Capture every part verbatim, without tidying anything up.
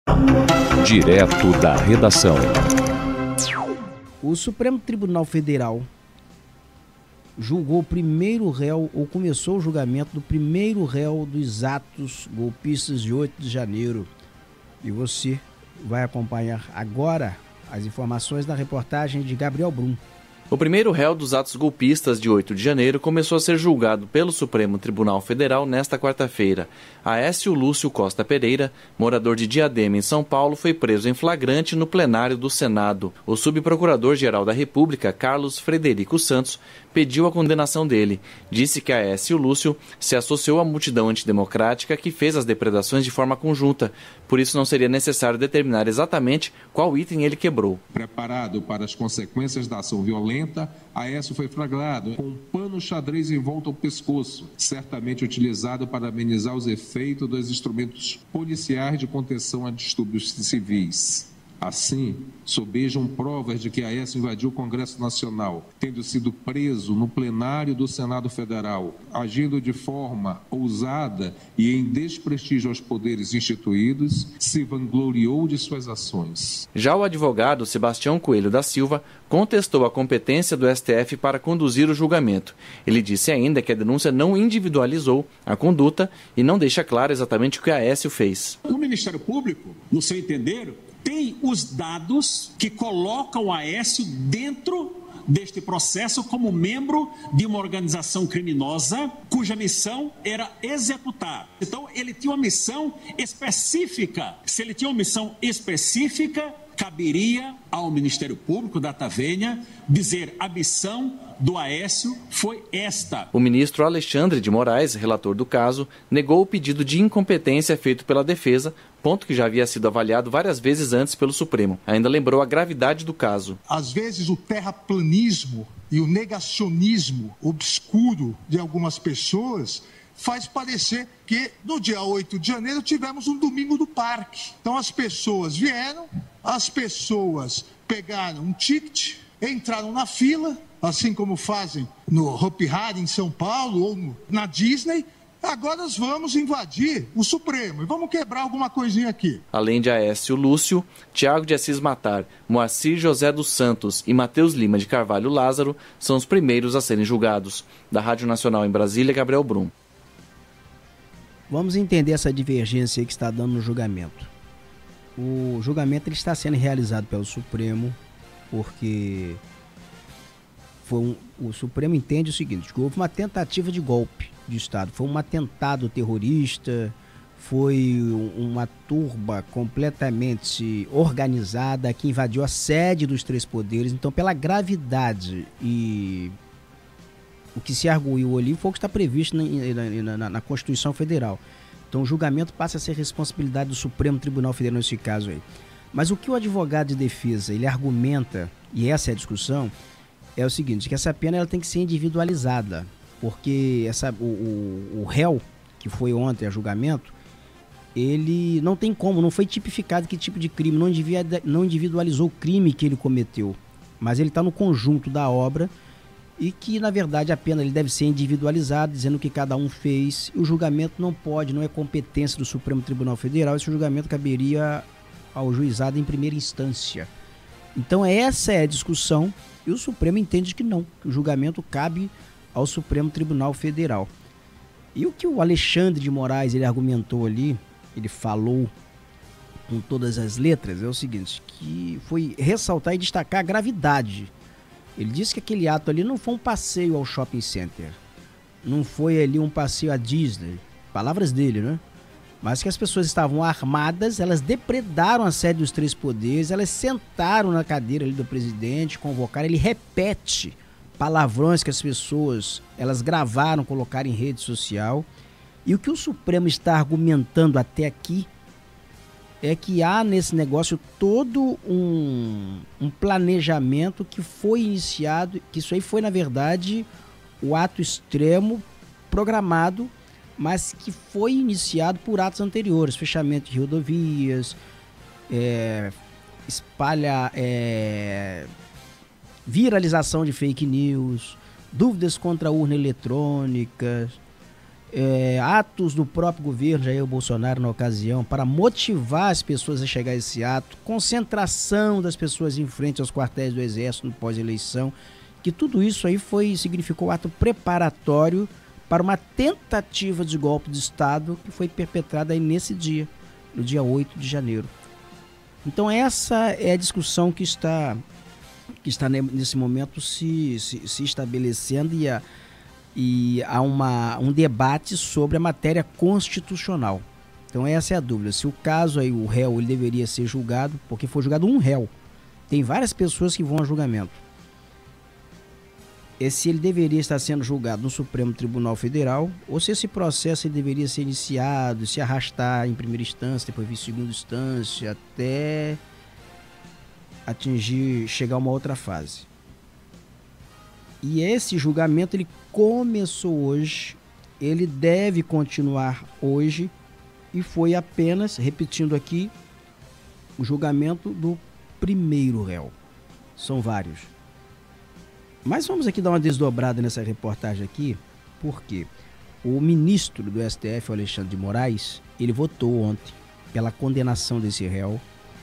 Direto da redação. O Supremo Tribunal Federal julgou o primeiro réu, ou começou o julgamento do primeiro réu dos atos golpistas de oito de janeiro. E você vai acompanhar agora as informações da reportagem de Gabriel Brum. O primeiro réu dos atos golpistas de oito de janeiro começou a ser julgado pelo Supremo Tribunal Federal nesta quarta-feira. Aécio Lúcio Costa Pereira, morador de Diadema, em São Paulo, foi preso em flagrante no plenário do Senado. O subprocurador-geral da República, Carlos Frederico Santos, pediu a condenação dele. Disse que Aécio Lúcio se associou à multidão antidemocrática que fez as depredações de forma conjunta. Por isso não seria necessário determinar exatamente qual item ele quebrou. Preparado para as consequências da ação violenta, Aécio foi flagrado com um pano xadrez em volta ao pescoço, certamente utilizado para amenizar os efeitos dos instrumentos policiais de contenção a distúrbios civis. Assim, sobejam provas de que Aécio invadiu o Congresso Nacional, tendo sido preso no plenário do Senado Federal, agindo de forma ousada e em desprestígio aos poderes instituídos, se vangloriou de suas ações. Já o advogado Sebastião Coelho da Silva contestou a competência do S T F para conduzir o julgamento. Ele disse ainda que a denúncia não individualizou a conduta e não deixa claro exatamente o que Aécio fez. O Ministério Público, no seu entender, tem os dados que colocam o Aécio dentro deste processo como membro de uma organização criminosa cuja missão era executar. Então, ele tinha uma missão específica. Se ele tinha uma missão específica, caberia ao Ministério Público da Tavenha dizer a missão do Aécio foi esta. O ministro Alexandre de Moraes, relator do caso, negou o pedido de incompetência feito pela defesa, ponto que já havia sido avaliado várias vezes antes pelo Supremo. Ainda lembrou a gravidade do caso. Às vezes o terraplanismo e o negacionismo obscuro de algumas pessoas faz parecer que no dia oito de janeiro tivemos um domingo do parque. Então as pessoas vieram, as pessoas pegaram um ticket, entraram na fila, assim como fazem no Hopi Hari em São Paulo ou no, na Disney. Agora nós vamos invadir o Supremo e vamos quebrar alguma coisinha aqui. Além de Aécio Lúcio, Tiago de Assis Matar, Moacir José dos Santos e Matheus Lima de Carvalho Lázaro são os primeiros a serem julgados. Da Rádio Nacional em Brasília, Gabriel Brum. Vamos entender essa divergência que está dando no julgamento. O julgamento ele está sendo realizado pelo Supremo porque foi um, o Supremo entende o seguinte, que houve uma tentativa de golpe de Estado, foi um atentado terrorista, foi uma turba completamente organizada que invadiu a sede dos três poderes. Então, pela gravidade e o que se arguiu ali foi o que está previsto na, na, na, na Constituição Federal. Então o julgamento passa a ser responsabilidade do Supremo Tribunal Federal nesse caso aí. Mas o que o advogado de defesa ele argumenta, e essa é a discussão, é o seguinte, que essa pena ela tem que ser individualizada, porque essa, o, o, o réu, que foi ontem a julgamento, ele não tem como, não foi tipificado que tipo de crime, não, não individualizou o crime que ele cometeu, mas ele está no conjunto da obra e que, na verdade, a pena ele deve ser individualizada, dizendo o que cada um fez. E o julgamento não pode, não é competência do Supremo Tribunal Federal, esse julgamento caberia ao juizado em primeira instância. Então essa é a discussão e o Supremo entende que não, que o julgamento cabe ao Supremo Tribunal Federal. E o que o Alexandre de Moraes ele argumentou ali, ele falou com todas as letras, é o seguinte, que foi ressaltar e destacar a gravidade. Ele disse que aquele ato ali não foi um passeio ao shopping center, não foi ali um passeio à Disney, palavras dele, né? Mas que as pessoas estavam armadas, elas depredaram a sede dos três poderes, elas sentaram na cadeira ali do presidente, convocaram, ele repete palavrões que as pessoas, elas gravaram, colocaram em rede social. E o que o Supremo está argumentando até aqui é que há nesse negócio todo um, um planejamento que foi iniciado, que isso aí foi, na verdade, o ato extremo programado, mas que foi iniciado por atos anteriores, fechamento de rodovias, é, espalha, é, viralização de fake news, dúvidas contra a urna eletrônica, é, atos do próprio governo Jair Bolsonaro na ocasião para motivar as pessoas a chegar a esse ato, concentração das pessoas em frente aos quartéis do Exército no pós-eleição, que tudo isso aí foi, significou ato preparatório para uma tentativa de golpe de Estado que foi perpetrada aí nesse dia, no dia oito de janeiro. Então essa é a discussão que está, que está nesse momento se, se, se estabelecendo e, a, e há uma, um debate sobre a matéria constitucional. Então essa é a dúvida, se o caso aí, o réu, ele deveria ser julgado, porque foi julgado um réu. Tem várias pessoas que vão a julgamento. É se ele deveria estar sendo julgado no Supremo Tribunal Federal ou se esse processo ele deveria ser iniciado, se arrastar em primeira instância, depois vir em segunda instância, até atingir, chegar a uma outra fase. E esse julgamento ele começou hoje, ele deve continuar hoje e foi apenas, repetindo aqui, o julgamento do primeiro réu. São vários. Mas vamos aqui dar uma desdobrada nessa reportagem aqui, porque o ministro do S T F, o Alexandre de Moraes, ele votou ontem pela condenação desse réu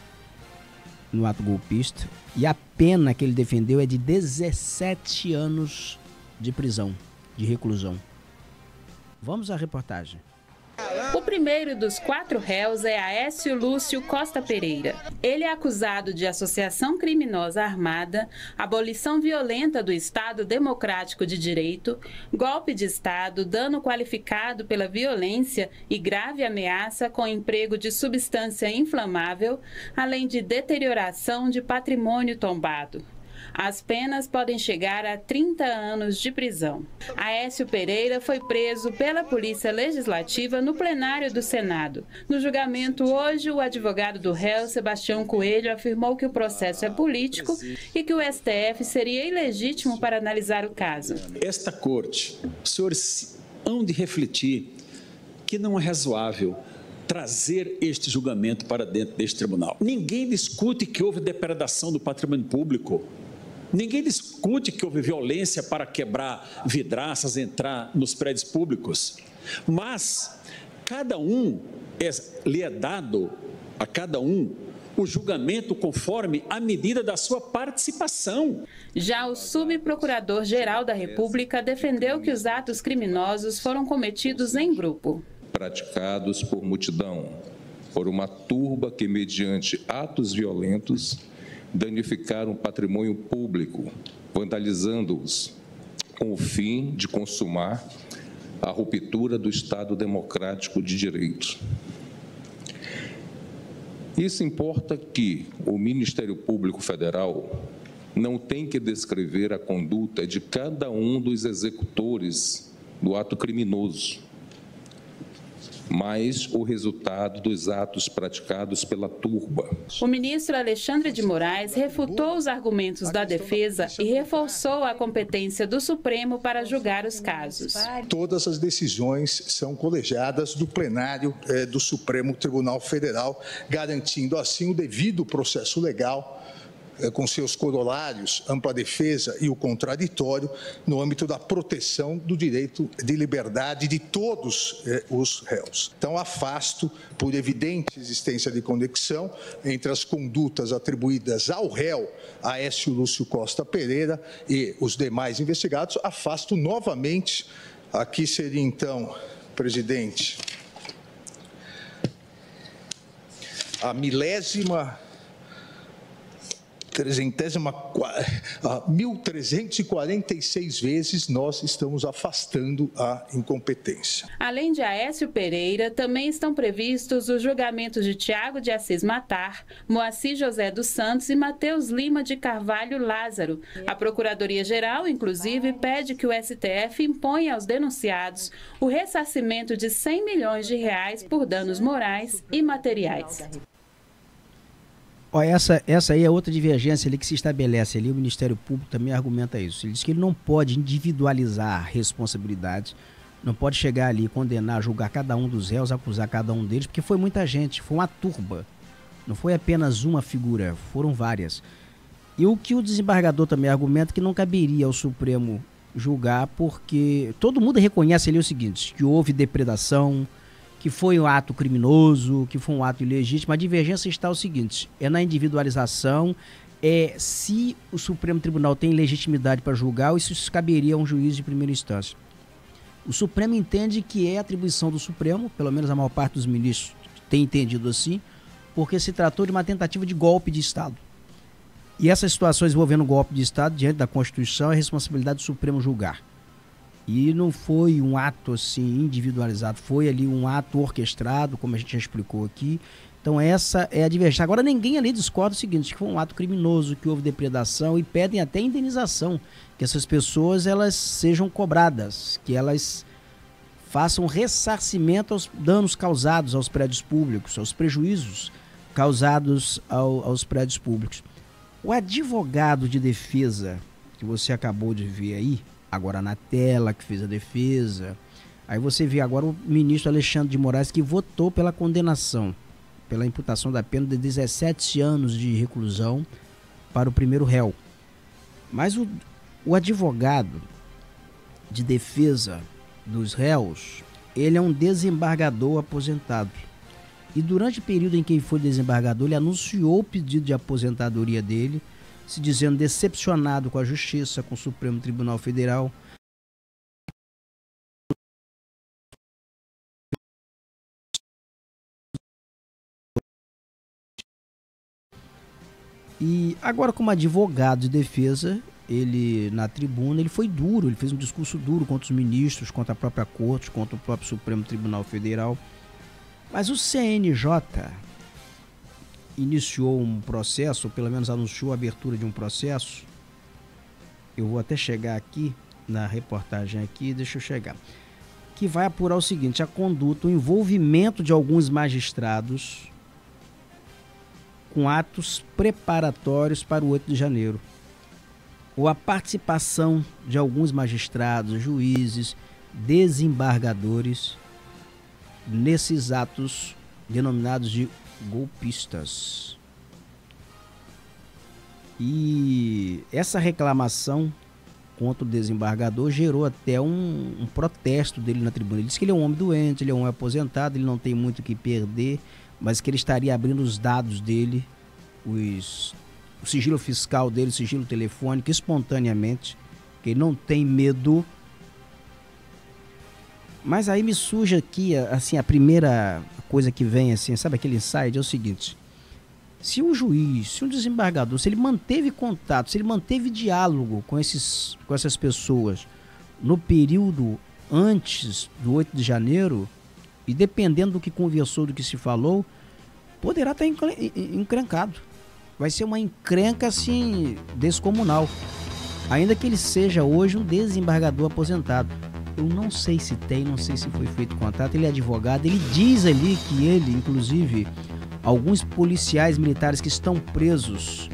no ato golpista e a pena que ele defendeu é de dezessete anos de prisão, de reclusão. Vamos à reportagem. O primeiro dos quatro réus é Aécio Lúcio Costa Pereira. Ele é acusado de associação criminosa armada, abolição violenta do Estado Democrático de Direito, golpe de Estado, dano qualificado pela violência e grave ameaça com emprego de substância inflamável, além de deterioração de patrimônio tombado. As penas podem chegar a trinta anos de prisão. Aécio Pereira foi preso pela Polícia Legislativa no plenário do Senado. No julgamento hoje, o advogado do réu, Sebastião Coelho, afirmou que o processo é político e que o S T F seria ilegítimo para analisar o caso. Esta corte, os senhores hão de refletir que não é razoável trazer este julgamento para dentro deste tribunal. Ninguém discute que houve depredação do patrimônio público. Ninguém discute que houve violência para quebrar vidraças, entrar nos prédios públicos. Mas cada um é, lhe é dado a cada um o julgamento conforme a medida da sua participação. Já o subprocurador-geral da República defendeu que os atos criminosos foram cometidos em grupo. Praticados por multidão, por uma turba que, mediante atos violentos, danificaram o patrimônio público, vandalizando-os, com o fim de consumar a ruptura do Estado Democrático de Direito. Isso importa que o Ministério Público Federal não tem que descrever a conduta de cada um dos executores do ato criminoso, mas o resultado dos atos praticados pela turba. O ministro Alexandre de Moraes refutou os argumentos da defesa e reforçou a competência do Supremo para julgar os casos. Todas as decisões são colegiadas do plenário eh, do Supremo Tribunal Federal, garantindo assim o devido processo legal, com seus corolários, ampla defesa e o contraditório, no âmbito da proteção do direito de liberdade de todos eh, os réus. Então, afasto, por evidente existência de conexão entre as condutas atribuídas ao réu Aécio Lúcio Costa Pereira e os demais investigados, afasto novamente, aqui seria então, presidente, a milésima... Trezentésima, mil trezentos e quarenta e seis vezes nós estamos afastando a incompetência. Além de Aécio Pereira, também estão previstos os julgamentos de Tiago de Assis Matar, Moacir José dos Santos e Mateus Lima de Carvalho Lázaro. A Procuradoria-Geral, inclusive, pede que o S T F imponha aos denunciados o ressarcimento de cem milhões de reais por danos morais e materiais. Ó, essa, essa aí é outra divergência ali que se estabelece ali, o Ministério Público também argumenta isso. Ele diz que ele não pode individualizar a responsabilidade, não pode chegar ali, condenar, julgar cada um dos réus, acusar cada um deles, porque foi muita gente, foi uma turba, não foi apenas uma figura, foram várias. E o que o desembargador também argumenta que não caberia ao Supremo julgar, porque todo mundo reconhece ali o seguinte, que houve depredação, que foi um ato criminoso, que foi um ato ilegítimo. A divergência está o seguinte, é na individualização, é se o Supremo Tribunal tem legitimidade para julgar ou isso caberia a um juiz de primeira instância. O Supremo entende que é atribuição do Supremo, pelo menos a maior parte dos ministros tem entendido assim, porque se tratou de uma tentativa de golpe de Estado. E essas situações envolvendo golpe de Estado, diante da Constituição, é responsabilidade do Supremo julgar. E não foi um ato assim individualizado, foi ali um ato orquestrado, como a gente já explicou aqui. Então essa é a divergência. Agora ninguém ali discorda o seguinte, que foi um ato criminoso, que houve depredação e pedem até indenização, que essas pessoas elas sejam cobradas, que elas façam ressarcimento aos danos causados aos prédios públicos, aos prejuízos causados ao, aos prédios públicos. O advogado de defesa que você acabou de ver aí, agora na tela, que fez a defesa, aí você vê agora o ministro Alexandre de Moraes que votou pela condenação, pela imputação da pena de dezessete anos de reclusão para o primeiro réu. Mas o, o advogado de defesa dos réus, ele é um desembargador aposentado. E durante o período em que ele foi desembargador, ele anunciou o pedido de aposentadoria dele, se dizendo decepcionado com a Justiça, com o Supremo Tribunal Federal. E agora, como advogado de defesa, ele na tribuna, ele foi duro, ele fez um discurso duro contra os ministros, contra a própria Corte, contra o próprio Supremo Tribunal Federal. Mas o C N J iniciou um processo, ou pelo menos anunciou a abertura de um processo. Eu vou até chegar aqui na reportagem aqui, deixa eu chegar. Que vai apurar o seguinte, a conduta, o envolvimento de alguns magistrados com atos preparatórios para o oito de janeiro. Ou a participação de alguns magistrados, juízes, desembargadores nesses atos denominados de golpistas. E essa reclamação contra o desembargador gerou até um, um protesto dele na tribuna. Ele disse que ele é um homem doente, ele é um homem aposentado, ele não tem muito o que perder, mas que ele estaria abrindo os dados dele, os, o sigilo fiscal dele, o sigilo telefônico, espontaneamente, que ele não tem medo. Mas aí me surge aqui, assim, a primeira coisa que vem, assim, sabe aquele insight, é o seguinte. Se o juiz, se o desembargador, se ele manteve contato, se ele manteve diálogo com, esses, com essas pessoas no período antes do oito de janeiro, e dependendo do que conversou, do que se falou, poderá estar encrencado. Vai ser uma encrenca, assim, descomunal. Ainda que ele seja hoje um desembargador aposentado. Eu não sei se tem, não sei se foi feito contato. Ele é advogado, ele diz ali que ele, inclusive, alguns policiais militares que estão presos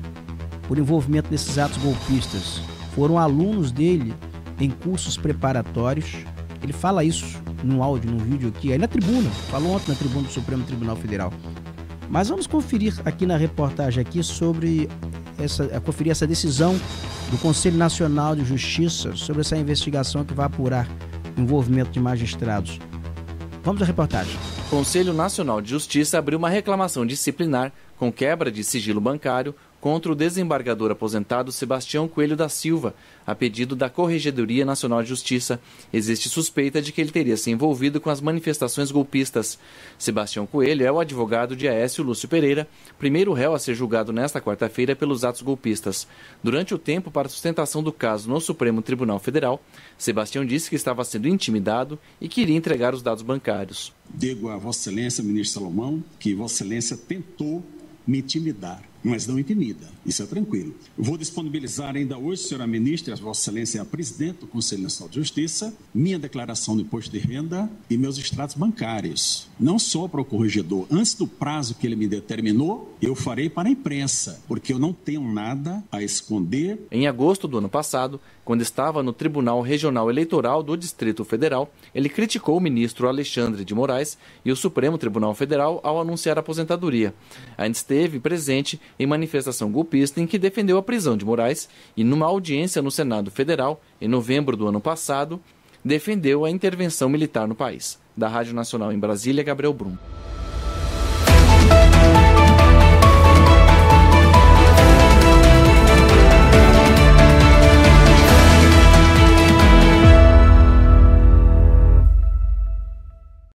por envolvimento nesses atos golpistas foram alunos dele em cursos preparatórios. Ele fala isso num áudio, num vídeo aqui, aí na tribuna, falou ontem na tribuna do Supremo Tribunal Federal. Mas vamos conferir aqui na reportagem aqui sobre essa, conferir essa decisão do Conselho Nacional de Justiça sobre essa investigação que vai apurar o envolvimento de magistrados. Vamos à reportagem. O Conselho Nacional de Justiça abriu uma reclamação disciplinar com quebra de sigilo bancário contra o desembargador aposentado Sebastião Coelho da Silva, a pedido da Corregedoria Nacional de Justiça. Existe suspeita de que ele teria se envolvido com as manifestações golpistas. Sebastião Coelho é o advogado de Aécio Lúcio Pereira, primeiro réu a ser julgado nesta quarta-feira pelos atos golpistas. Durante o tempo para a sustentação do caso no Supremo Tribunal Federal, Sebastião disse que estava sendo intimidado e queria entregar os dados bancários. Digo a Vossa Excelência, ministro Salomão, que Vossa Excelência tentou me intimidar, mas não intimida, isso é tranquilo. Eu vou disponibilizar ainda hoje, senhora ministra, Vossa Excelência é a presidente do Conselho Nacional de Justiça, minha declaração do imposto de renda e meus extratos bancários. Não só para o corregedor, antes do prazo que ele me determinou, eu farei para a imprensa, porque eu não tenho nada a esconder. Em agosto do ano passado, quando estava no Tribunal Regional Eleitoral do Distrito Federal, ele criticou o ministro Alexandre de Moraes e o Supremo Tribunal Federal ao anunciar a aposentadoria. Ainda esteve presente em manifestação golpista em que defendeu a prisão de Moraes e, numa audiência no Senado Federal, em novembro do ano passado, defendeu a intervenção militar no país. Da Rádio Nacional em Brasília, Gabriel Brum.